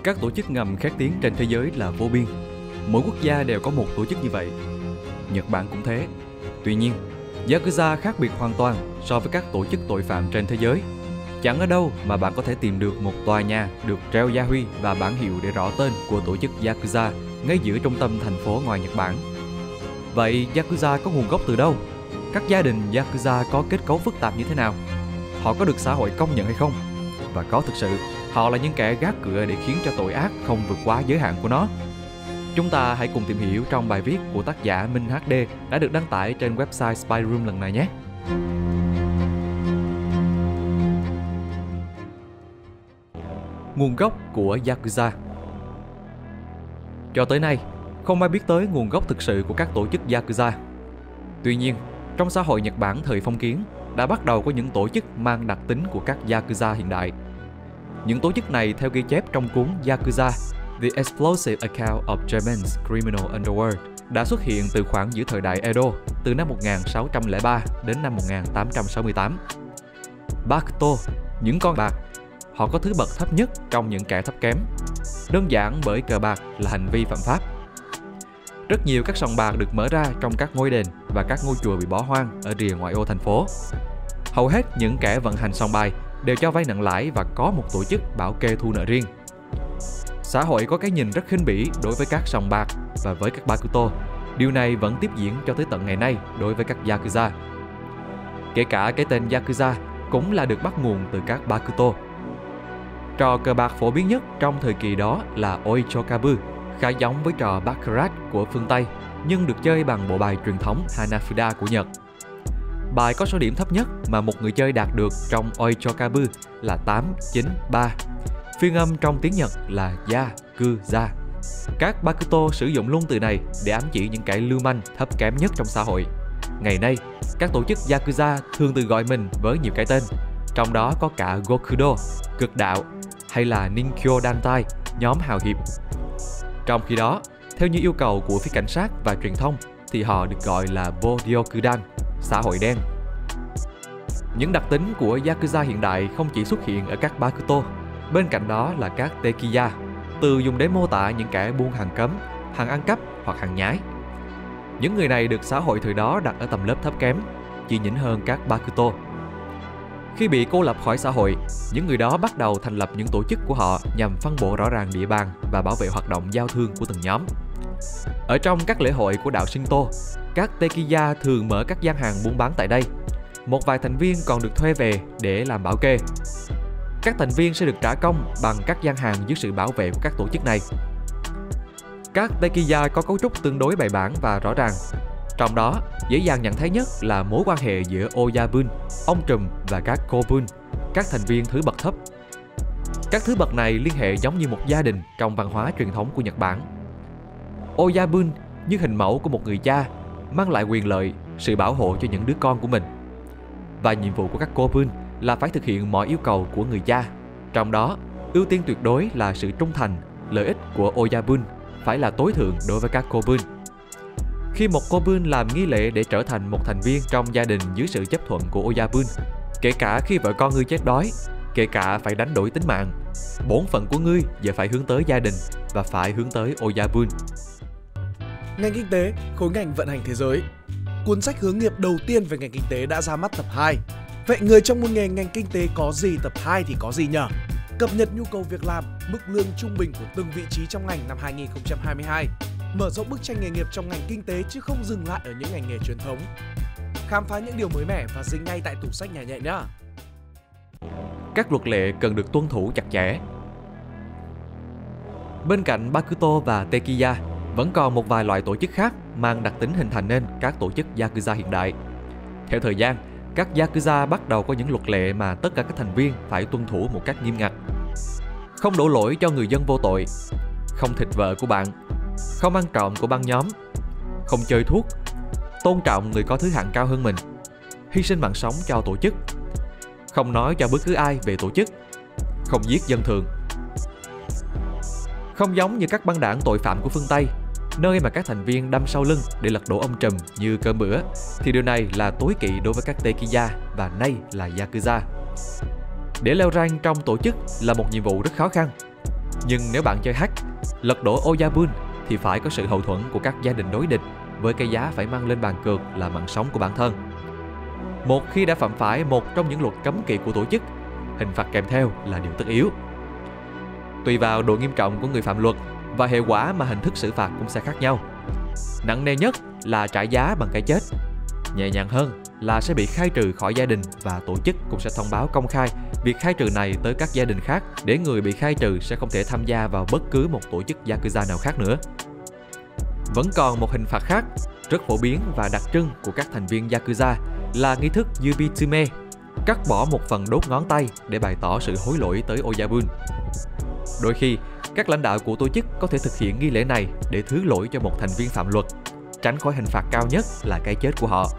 Các tổ chức ngầm khét tiếng trên thế giới là vô biên. Mỗi quốc gia đều có một tổ chức như vậy. Nhật Bản cũng thế. Tuy nhiên, Yakuza khác biệt hoàn toàn so với các tổ chức tội phạm trên thế giới. Chẳng ở đâu mà bạn có thể tìm được một tòa nhà được treo gia huy và bản hiệu để rõ tên của tổ chức Yakuza ngay giữa trung tâm thành phố ngoài Nhật Bản. Vậy Yakuza có nguồn gốc từ đâu? Các gia đình Yakuza có kết cấu phức tạp như thế nào? Họ có được xã hội công nhận hay không? Và có thực sự họ là những kẻ gác cửa để khiến cho tội ác không vượt quá giới hạn của nó? Chúng ta hãy cùng tìm hiểu trong bài viết của tác giả Minh HD đã được đăng tải trên website Spy Room lần này nhé. Nguồn gốc của Yakuza. Cho tới nay, không ai biết tới nguồn gốc thực sự của các tổ chức Yakuza. Tuy nhiên, trong xã hội Nhật Bản thời phong kiến, đã bắt đầu có những tổ chức mang đặc tính của các Yakuza hiện đại. Những tổ chức này theo ghi chép trong cuốn Yakuza, The Explosive Account of Japan's Criminal Underworld đã xuất hiện từ khoảng giữa thời đại Edo, từ năm 1603 đến năm 1868. Bakuto, những con bạc, họ có thứ bậc thấp nhất trong những kẻ thấp kém, đơn giản bởi cờ bạc là hành vi phạm pháp. Rất nhiều các sòng bạc được mở ra trong các ngôi đền và các ngôi chùa bị bỏ hoang ở rìa ngoại ô thành phố. Hầu hết những kẻ vận hành sòng bài đều cho vay nặng lãi và có một tổ chức bảo kê thu nợ riêng. Xã hội có cái nhìn rất khinh bỉ đối với các sòng bạc và với các Bakuto. Điều này vẫn tiếp diễn cho tới tận ngày nay đối với các Yakuza. Kể cả cái tên Yakuza cũng là được bắt nguồn từ các Bakuto. Trò cờ bạc phổ biến nhất trong thời kỳ đó là Oichokabu, khá giống với trò Baccarat của phương Tây, nhưng được chơi bằng bộ bài truyền thống Hanafuda của Nhật. Bài có số điểm thấp nhất mà một người chơi đạt được trong Oichokabu là 893. Phiên âm trong tiếng Nhật là Yakuza. Các Bakuto sử dụng luôn từ này để ám chỉ những kẻ lưu manh thấp kém nhất trong xã hội. Ngày nay, các tổ chức Yakuza thường tự gọi mình với nhiều cái tên, trong đó có cả Gokudo, cực đạo, hay là Ninkyo Dantai, nhóm hào hiệp. Trong khi đó, theo như yêu cầu của phía cảnh sát và truyền thông, thì họ được gọi là Bodyokudan, xã hội đen. Những đặc tính của Yakuza hiện đại không chỉ xuất hiện ở các Bakuto, bên cạnh đó là các Tekiya, từ dùng để mô tả những kẻ buôn hàng cấm, hàng ăn cắp hoặc hàng nhái. Những người này được xã hội thời đó đặt ở tầm lớp thấp kém, chỉ nhỉnh hơn các Bakuto. Khi bị cô lập khỏi xã hội, những người đó bắt đầu thành lập những tổ chức của họ nhằm phân bổ rõ ràng địa bàn và bảo vệ hoạt động giao thương của từng nhóm. Ở trong các lễ hội của đạo Shinto, các Tekiya thường mở các gian hàng buôn bán tại đây. Một vài thành viên còn được thuê về để làm bảo kê. Các thành viên sẽ được trả công bằng các gian hàng dưới sự bảo vệ của các tổ chức này. Các Tekiya có cấu trúc tương đối bài bản và rõ ràng. Trong đó, dễ dàng nhận thấy nhất là mối quan hệ giữa Oyabun, ông trùm và các Kobun, các thành viên thứ bậc thấp. Các thứ bậc này liên hệ giống như một gia đình trong văn hóa truyền thống của Nhật Bản. Oyabun như hình mẫu của một người cha, mang lại quyền lợi, sự bảo hộ cho những đứa con của mình. Và nhiệm vụ của các Kobun là phải thực hiện mọi yêu cầu của người cha. Trong đó, ưu tiên tuyệt đối là sự trung thành, lợi ích của Oyabun phải là tối thượng đối với các Kobun. Khi một Kobun làm nghi lễ để trở thành một thành viên trong gia đình dưới sự chấp thuận của Oyabun, kể cả khi vợ con ngươi chết đói, kể cả phải đánh đổi tính mạng, bổn phận của ngươi giờ phải hướng tới gia đình và phải hướng tới Oyabun. Ngành kinh tế, khối ngành vận hành thế giới. Cuốn sách hướng nghiệp đầu tiên về ngành kinh tế đã ra mắt tập 2. Vậy người trong môn nghề ngành kinh tế có gì, tập 2 thì có gì nhờ? Cập nhật nhu cầu việc làm, mức lương trung bình của từng vị trí trong ngành năm 2022. Mở rộng bức tranh nghề nghiệp trong ngành kinh tế chứ không dừng lại ở những ngành nghề truyền thống. Khám phá những điều mới mẻ và dính ngay tại tủ sách nhà nhẹ nhé. Các luật lệ cần được tuân thủ chặt chẽ. Bên cạnh Bakuto và Tekiya, vẫn còn một vài loại tổ chức khác mang đặc tính hình thành nên các tổ chức Yakuza hiện đại. Theo thời gian, các Yakuza bắt đầu có những luật lệ mà tất cả các thành viên phải tuân thủ một cách nghiêm ngặt. Không đổ lỗi cho người dân vô tội, không thịt vợ của bạn, không ăn trộm của băng nhóm, không chơi thuốc, tôn trọng người có thứ hạng cao hơn mình, hy sinh mạng sống cho tổ chức, không nói cho bất cứ ai về tổ chức, không giết dân thường. Không giống như các băng đảng tội phạm của phương Tây, nơi mà các thành viên đâm sau lưng để lật đổ ông trùm như cơm bữa, thì điều này là tối kỵ đối với các Tekiya và nay là Yakuza. Để leo rank trong tổ chức là một nhiệm vụ rất khó khăn. Nhưng nếu bạn chơi hack, lật đổ Oyabun thì phải có sự hậu thuẫn của các gia đình đối địch, với cái giá phải mang lên bàn cược là mạng sống của bản thân. Một khi đã phạm phải một trong những luật cấm kỵ của tổ chức, hình phạt kèm theo là điều tất yếu. Tùy vào độ nghiêm trọng của người phạm luật và hệ quả mà hình thức xử phạt cũng sẽ khác nhau. Nặng nề nhất là trả giá bằng cái chết. Nhẹ nhàng hơn là sẽ bị khai trừ khỏi gia đình, và tổ chức cũng sẽ thông báo công khai việc khai trừ này tới các gia đình khác để người bị khai trừ sẽ không thể tham gia vào bất cứ một tổ chức Yakuza nào khác nữa. Vẫn còn một hình phạt khác rất phổ biến và đặc trưng của các thành viên Yakuza là nghi thức Yubitsume, cắt bỏ một phần đốt ngón tay để bày tỏ sự hối lỗi tới Oyabun. Đôi khi, các lãnh đạo của tổ chức có thể thực hiện nghi lễ này để thứ lỗi cho một thành viên phạm luật, tránh khỏi hình phạt cao nhất là cái chết của họ.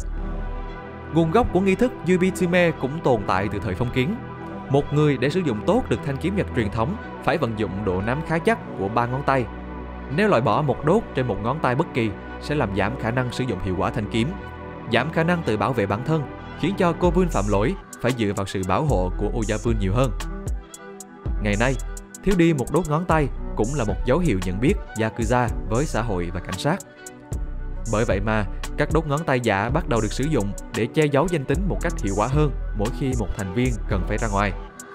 Nguồn gốc của nghi thức Yubitsume cũng tồn tại từ thời phong kiến. Một người để sử dụng tốt được thanh kiếm Nhật truyền thống phải vận dụng độ nắm khá chắc của 3 ngón tay. Nếu loại bỏ một đốt trên một ngón tay bất kỳ sẽ làm giảm khả năng sử dụng hiệu quả thanh kiếm, giảm khả năng tự bảo vệ bản thân, khiến cho Kobun phạm lỗi phải dựa vào sự bảo hộ của Oyabun nhiều hơn. Ngày nay, thiếu đi một đốt ngón tay cũng là một dấu hiệu nhận biết Yakuza với xã hội và cảnh sát. Bởi vậy mà, các đốt ngón tay giả bắt đầu được sử dụng để che giấu danh tính một cách hiệu quả hơn mỗi khi một thành viên cần phải ra ngoài.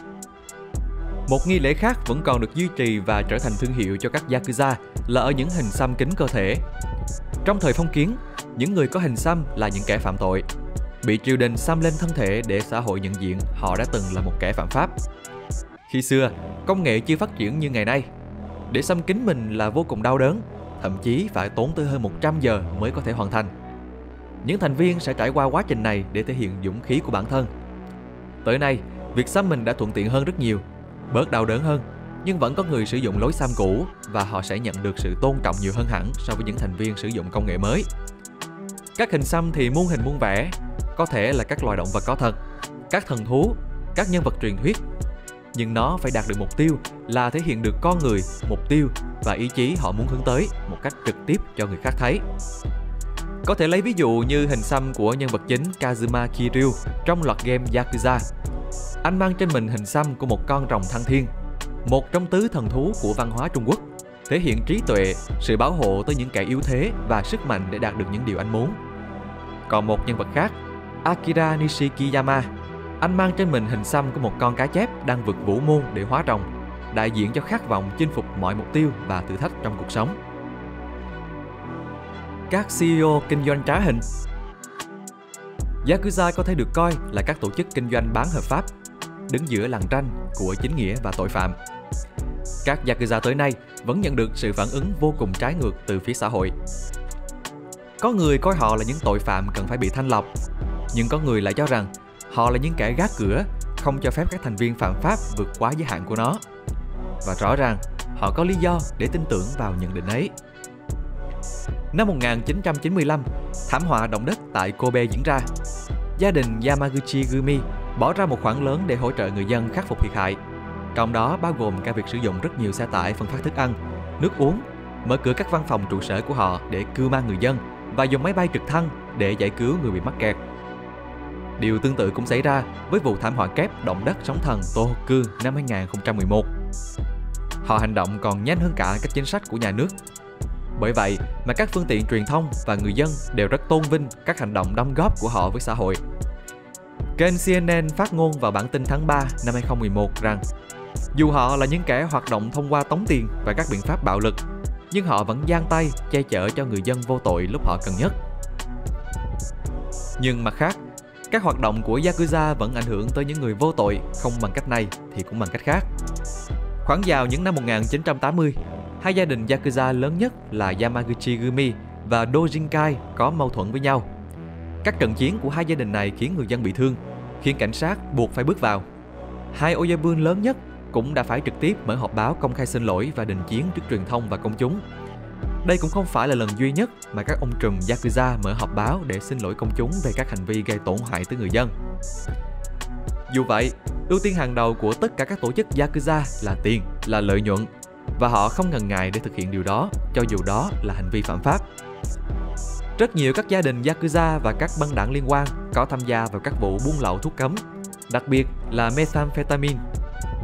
Một nghi lễ khác vẫn còn được duy trì và trở thành thương hiệu cho các Yakuza là ở những hình xăm kín cơ thể. Trong thời phong kiến, những người có hình xăm là những kẻ phạm tội, bị triều đình xăm lên thân thể để xã hội nhận diện họ đã từng là một kẻ phạm pháp. Khi xưa, công nghệ chưa phát triển như ngày nay. Để xăm kín mình là vô cùng đau đớn, thậm chí phải tốn tới hơn 100 giờ mới có thể hoàn thành. Những thành viên sẽ trải qua quá trình này để thể hiện dũng khí của bản thân. Tới nay, việc xăm mình đã thuận tiện hơn rất nhiều, bớt đau đớn hơn, nhưng vẫn có người sử dụng lối xăm cũ và họ sẽ nhận được sự tôn trọng nhiều hơn hẳn so với những thành viên sử dụng công nghệ mới. Các hình xăm thì muôn hình muôn vẻ, có thể là các loài động vật có thật, các thần thú, các nhân vật truyền thuyết. Nhưng nó phải đạt được mục tiêu là thể hiện được con người, mục tiêu và ý chí họ muốn hướng tới một cách trực tiếp cho người khác thấy. Có thể lấy ví dụ như hình xăm của nhân vật chính Kazuma Kiryu trong loạt game Yakuza. Anh mang trên mình hình xăm của một con rồng thăng thiên, một trong tứ thần thú của văn hóa Trung Quốc, thể hiện trí tuệ, sự bảo hộ tới những kẻ yếu thế và sức mạnh để đạt được những điều anh muốn. Còn một nhân vật khác, Akira Nishikiyama, anh mang trên mình hình xăm của một con cá chép đang vượt vũ môn để hóa rồng, đại diện cho khát vọng chinh phục mọi mục tiêu và thử thách trong cuộc sống. Các CEO kinh doanh trá hình. Yakuza có thể được coi là các tổ chức kinh doanh bán hợp pháp, đứng giữa lằn ranh của chính nghĩa và tội phạm. Các Yakuza tới nay vẫn nhận được sự phản ứng vô cùng trái ngược từ phía xã hội. Có người coi họ là những tội phạm cần phải bị thanh lọc, nhưng có người lại cho rằng họ là những kẻ gác cửa, không cho phép các thành viên phạm pháp vượt quá giới hạn của nó. Và rõ ràng, họ có lý do để tin tưởng vào nhận định ấy. Năm 1995, thảm họa động đất tại Kobe diễn ra. Gia đình Yamaguchi Gumi bỏ ra một khoản lớn để hỗ trợ người dân khắc phục thiệt hại. Trong đó bao gồm cả việc sử dụng rất nhiều xe tải phân phát thức ăn, nước uống, mở cửa các văn phòng trụ sở của họ để cưu mang người dân và dùng máy bay trực thăng để giải cứu người bị mắc kẹt. Điều tương tự cũng xảy ra với vụ thảm họa kép động đất sóng thần Tohoku năm 2011. Họ hành động còn nhanh hơn cả các chính sách của nhà nước. Bởi vậy mà các phương tiện truyền thông và người dân đều rất tôn vinh các hành động đóng góp của họ với xã hội. Kênh CNN phát ngôn vào bản tin tháng 3 năm 2011 rằng dù họ là những kẻ hoạt động thông qua tống tiền và các biện pháp bạo lực, nhưng họ vẫn giang tay che chở cho người dân vô tội lúc họ cần nhất. Nhưng mặt khác, các hoạt động của Yakuza vẫn ảnh hưởng tới những người vô tội, không bằng cách này thì cũng bằng cách khác. Khoảng vào những năm 1980, hai gia đình Yakuza lớn nhất là Yamaguchi Gumi và Dojinkai có mâu thuẫn với nhau. Các trận chiến của hai gia đình này khiến người dân bị thương, khiến cảnh sát buộc phải bước vào. Hai Oyabun lớn nhất cũng đã phải trực tiếp mở họp báo công khai xin lỗi và đình chiến trước truyền thông và công chúng. Đây cũng không phải là lần duy nhất mà các ông trùm Yakuza mở họp báo để xin lỗi công chúng về các hành vi gây tổn hại tới người dân. Dù vậy, ưu tiên hàng đầu của tất cả các tổ chức Yakuza là tiền, là lợi nhuận, và họ không ngần ngại để thực hiện điều đó, cho dù đó là hành vi phạm pháp. Rất nhiều các gia đình Yakuza và các băng đảng liên quan có tham gia vào các vụ buôn lậu thuốc cấm, đặc biệt là methamphetamine.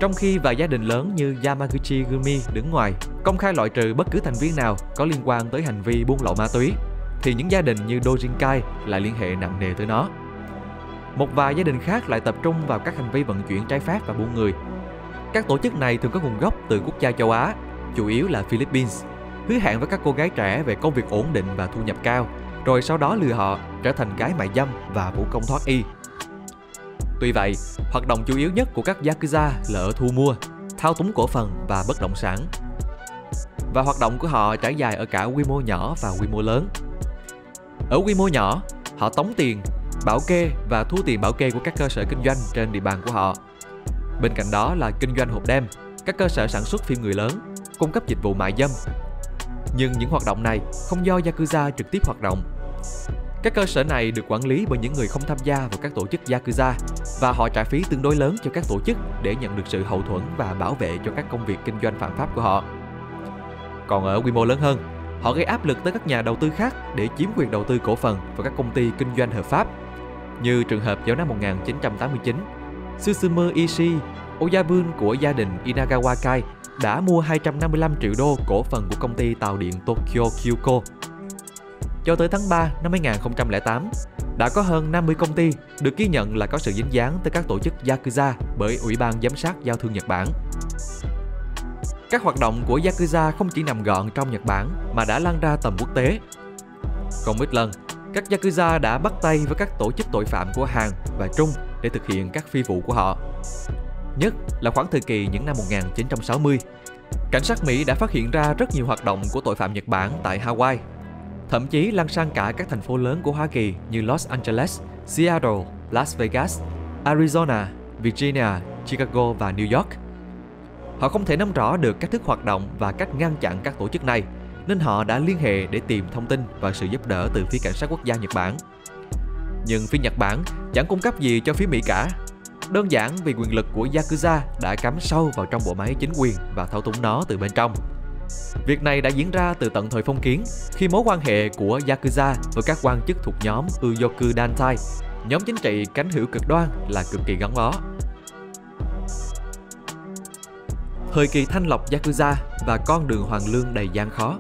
Trong khi vài gia đình lớn như Yamaguchi Gumi đứng ngoài, công khai loại trừ bất cứ thành viên nào có liên quan tới hành vi buôn lậu ma túy, thì những gia đình như Dojinkai lại liên hệ nặng nề tới nó. Một vài gia đình khác lại tập trung vào các hành vi vận chuyển trái phép và buôn người. Các tổ chức này thường có nguồn gốc từ quốc gia châu Á, chủ yếu là Philippines, hứa hẹn với các cô gái trẻ về công việc ổn định và thu nhập cao, rồi sau đó lừa họ trở thành gái mại dâm và vũ công thoát y. Tuy vậy, hoạt động chủ yếu nhất của các Yakuza là ở thu mua, thao túng cổ phần và bất động sản. Và hoạt động của họ trải dài ở cả quy mô nhỏ và quy mô lớn. Ở quy mô nhỏ, họ tống tiền, bảo kê và thu tiền bảo kê của các cơ sở kinh doanh trên địa bàn của họ. Bên cạnh đó là kinh doanh hộp đêm, các cơ sở sản xuất phim người lớn, cung cấp dịch vụ mại dâm. Nhưng những hoạt động này không do Yakuza trực tiếp hoạt động. Các cơ sở này được quản lý bởi những người không tham gia vào các tổ chức Yakuza và họ trả phí tương đối lớn cho các tổ chức để nhận được sự hậu thuẫn và bảo vệ cho các công việc kinh doanh phạm pháp của họ. Còn ở quy mô lớn hơn, họ gây áp lực tới các nhà đầu tư khác để chiếm quyền đầu tư cổ phần vào các công ty kinh doanh hợp pháp. Như trường hợp vào năm 1989, Susumu Ishii, Oyabun của gia đình Inagawa Kai đã mua 255 triệu đô cổ phần của công ty tàu điện Tokyo Kyuko. Cho tới tháng 3 năm 2008, đã có hơn 50 công ty được ghi nhận là có sự dính dáng tới các tổ chức Yakuza bởi Ủy ban Giám sát Giao thương Nhật Bản. Các hoạt động của Yakuza không chỉ nằm gọn trong Nhật Bản mà đã lan ra tầm quốc tế. Không ít lần, các Yakuza đã bắt tay với các tổ chức tội phạm của Hàn và Trung để thực hiện các phi vụ của họ. Nhất là khoảng thời kỳ những năm 1960, cảnh sát Mỹ đã phát hiện ra rất nhiều hoạt động của tội phạm Nhật Bản tại Hawaii, thậm chí lan sang cả các thành phố lớn của Hoa Kỳ như Los Angeles, Seattle, Las Vegas, Arizona, Virginia, Chicago và New York. Họ không thể nắm rõ được cách thức hoạt động và cách ngăn chặn các tổ chức này, nên họ đã liên hệ để tìm thông tin và sự giúp đỡ từ phía cảnh sát quốc gia Nhật Bản. Nhưng phía Nhật Bản chẳng cung cấp gì cho phía Mỹ cả, đơn giản vì quyền lực của Yakuza đã cắm sâu vào trong bộ máy chính quyền và thao túng nó từ bên trong. Việc này đã diễn ra từ tận thời phong kiến, khi mối quan hệ của Yakuza với các quan chức thuộc nhóm Uyoku Dantai, nhóm chính trị cánh hữu cực đoan, là cực kỳ gắn bó. Thời kỳ thanh lọc Yakuza và con đường hoàn lương đầy gian khó.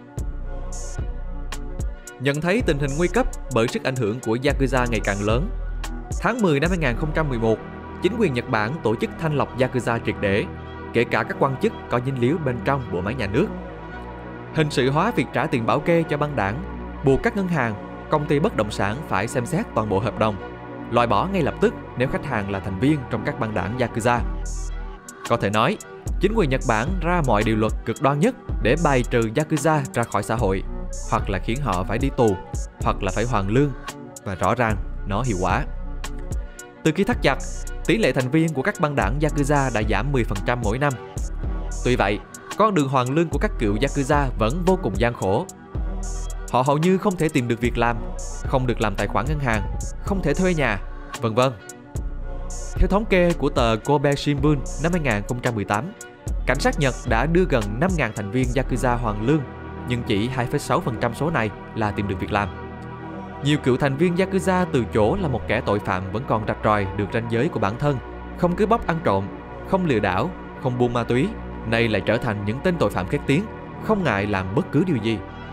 Nhận thấy tình hình nguy cấp bởi sức ảnh hưởng của Yakuza ngày càng lớn, tháng 10 năm 2011, chính quyền Nhật Bản tổ chức thanh lọc Yakuza triệt để, kể cả các quan chức có dính líu bên trong bộ máy nhà nước. Hình sự hóa việc trả tiền bảo kê cho băng đảng, buộc các ngân hàng, công ty bất động sản phải xem xét toàn bộ hợp đồng, loại bỏ ngay lập tức nếu khách hàng là thành viên trong các băng đảng Yakuza. Có thể nói, chính quyền Nhật Bản ra mọi điều luật cực đoan nhất để bài trừ Yakuza ra khỏi xã hội, hoặc là khiến họ phải đi tù, hoặc là phải hoàn lương, và rõ ràng nó hiệu quả. Từ khi thắt chặt, tỷ lệ thành viên của các băng đảng Yakuza đã giảm 10% mỗi năm. Tuy vậy, con đường hoàn lương của các cựu Yakuza vẫn vô cùng gian khổ. Họ hầu như không thể tìm được việc làm, không được làm tài khoản ngân hàng, không thể thuê nhà, vân vân. Theo thống kê của tờ Kobe Shimbun năm 2018, cảnh sát Nhật đã đưa gần 5.000 thành viên Yakuza hoàn lương, nhưng chỉ 2,6% số này là tìm được việc làm. Nhiều cựu thành viên Yakuza từ chỗ là một kẻ tội phạm vẫn còn rạch ròi được ranh giới của bản thân, không cướp bóc ăn trộm, không lừa đảo, không buôn ma túy, nay lại trở thành những tên tội phạm khét tiếng, không ngại làm bất cứ điều gì.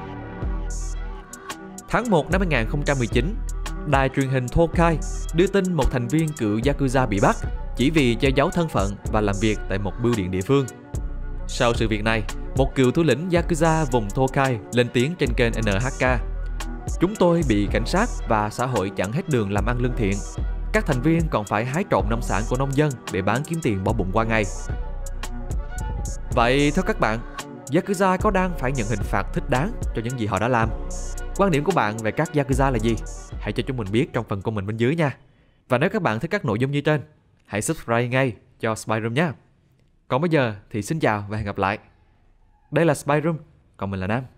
Tháng 1 năm 2019, đài truyền hình Tokai đưa tin một thành viên cựu Yakuza bị bắt chỉ vì che giấu thân phận và làm việc tại một bưu điện địa phương. Sau sự việc này, một cựu thủ lĩnh Yakuza vùng Tokai lên tiếng trên kênh NHK: "Chúng tôi bị cảnh sát và xã hội chặn hết đường làm ăn lương thiện. Các thành viên còn phải hái trộm nông sản của nông dân để bán kiếm tiền bỏ bụng qua ngày." Vậy theo các bạn, Yakuza có đang phải nhận hình phạt thích đáng cho những gì họ đã làm? Quan điểm của bạn về các Yakuza là gì? Hãy cho chúng mình biết trong phần comment bên dưới nha. Và nếu các bạn thích các nội dung như trên, hãy subscribe ngay cho Spy Room nhé. Còn bây giờ thì xin chào và hẹn gặp lại. Đây là Spy Room, còn mình là Nam.